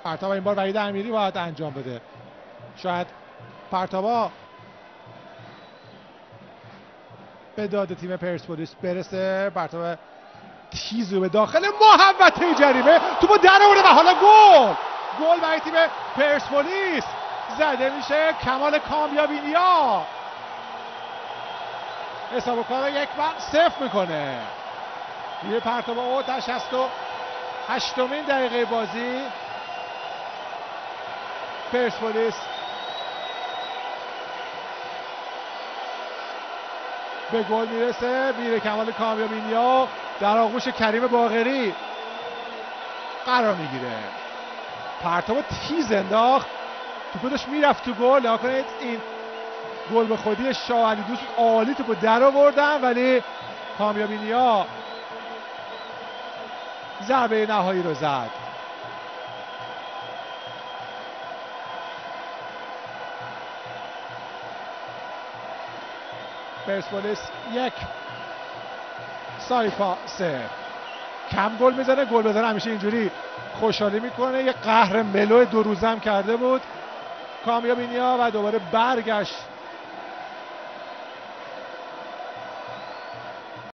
پرتاب این بار وحید امیری باید انجام بده. شاید پرتابا به داد تیم پرسپولیس برسه. پرتاب تیزو به داخل محوطه جریمه، توپو در آورده و حالا گل برای تیم پرسپولیس. زده میشه کمال کامیابینیا، حساب کار 1-0 میکنه. یه پرتاب اوت در 68مین دقیقه بازی. پرسپولیس به گل میرسه. میره کمال کامیابینیا در آغوش کریم باقری قرار میگیره. پرتاب تیز انداخت، توپو داشت میرفت تو گل. نگاه کنید این گل به خودی شاه علی دوست عالی توپو در آوردن، ولی کامیابینیا ضربه نهایی رو زد. پرسپولیس 1 سایپا 0. کم گل میزنه، گل بزنه همیشه اینجوری خوشحالی میکنه. یه قهر ملو 2 روزه هم کرده بود کامیابینیا و دوباره برگشت